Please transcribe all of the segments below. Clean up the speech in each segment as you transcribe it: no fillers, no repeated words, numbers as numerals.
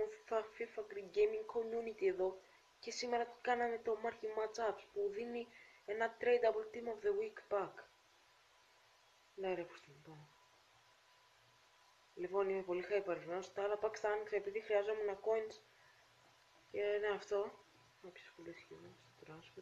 FIFA Greek Gaming Community εδώ και σήμερα κάναμε το Marking Matchups που δίνει ένα Tradable Team of the Week pack. Ναι ρε πως την πάω. Λοιπόν, είμαι πολύ hypervημένος, τα άλλα packs τα άνοιξα επειδή χρειαζόμουν coins και ναι αυτό. Όποιος πουλήθηκε εδώ στο transfer.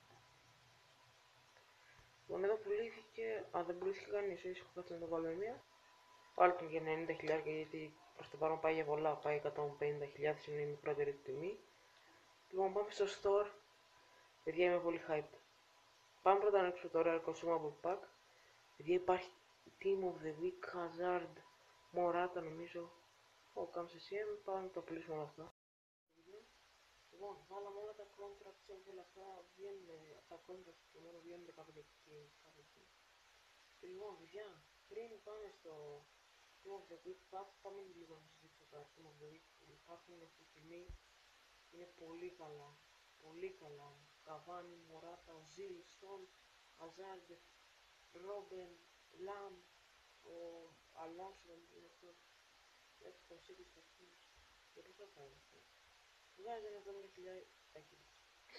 Λοιπόν, εδώ πουλήθηκε, δεν πουλήθηκε κανείς, έχω κάτσει να το βάλω μία. Πάλι τον για 90.000 γιατί προς το παρόν πάει για πολλά, πάει 150.000, είναι η μικρότερη τιμή. Λοιπόν, πάμε στο store. Παιδιά, είμαι πολύ hyped. Πάμε πρώτα να ανοίξουμε το Rare Consumable Pack. Παιδιά, υπάρχει Team of the Week, Hazard, Morata νομίζω. Κάμψε CM, πάμε να το πουλήσουμε όλα αυτά. Λοιπόν, βάλαμε όλα τα contracts, όλα αυτά βγαίνουν, τα contracts και μόνο βγαίνουν 15 και κάπου εκεί. Και λοιπόν, παιδιά, πριν πάμε στο Team of the Week Pack, πάμε λίγο να σας δείξω τα Team of the Week που υπάρχουν αυτή τη στιγμή. Είναι πολύ καλά, πολύ καλά. Καβάνι, Μωράτα, Οζίλ, Στον, Αζάρντ, Ρόμπεν, Λαμ, ο Αλόνσο, είναι αυτός. Έτσι το σύγκριση στο αυτούς. Και πώς θα κάνει αυτό. Βγάζει ένα 70.000 ταχύτητα.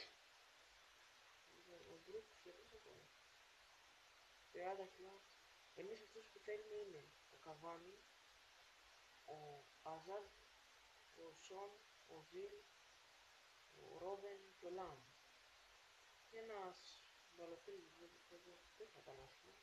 Ο Μπρουκ και πώς θα κάνει. 30.000. Εμείς αυτούς που θέλουμε είναι ο Καβάνι, ο Αζάρντ, ο Σον, ο Ζιλ, ο Ρόμπεν και ο Λαμ. Και ένας Μπαλοτέλης δεν θα ήταν άσχημα.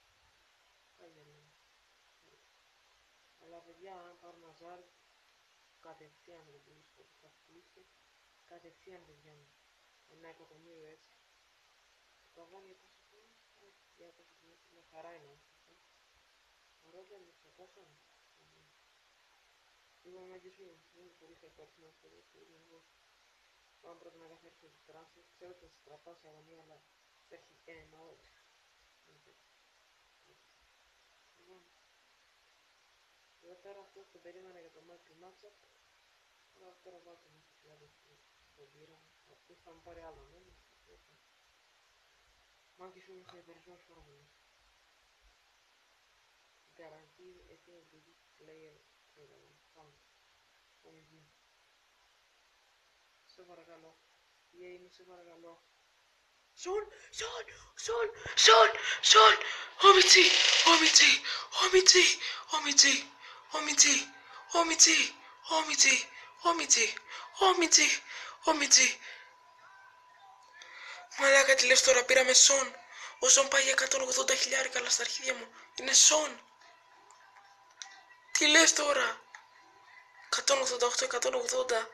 Αλλά παιδιά, αν πάρουμε Αζάρ, κατευθείαν δεν πουλήσει όπως θα πουλήσει. Κατευθείαν παιδιά μου. 1.000.000 έτσι. Το Καβάνι για πόσο χρόνο, 200 με χαρά είναι αυτό. Ο Ρόμπεν με 600. Λοιπόν, μαγισμό, είναι πολύ χαϊπαρισμένο στο δεύτερο. Πάμε πρώτα να καθαρίσουμε τους τράνσφερ. Ξέρω ότι θα σας κρατάω σε αγωνία, αλλά θα έχει ένα όχι. Λοιπόν, εδώ πέρα αυτός τον περίμενα για το Marking Matchup. Αλλά τώρα βάζω μέσα στον πύρα. Αυτός θα μου πάρει άλλο, ναι. Μάγκης μου είναι χαϊπαρισμένος πάρα πολύ. Guaranteed a team of the week player. Πάμε. Πάμε. Σε παρακαλώ. Game, σε παρακαλώ. Σον! Όμιτζι. Μαλάκα, τι λες τώρα, πήραμε Σον. Ο Σον πάει για 180.000 καλά στα αρχίδια μου. Είναι Σον. Τι λες τώρα. 188-180.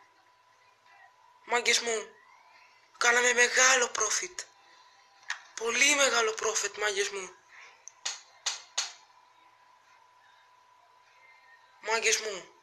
Μάγκες μου. Κάναμε μεγάλο profit. Πολύ μεγάλο profit, μάγκες μου. Μάγκες μου.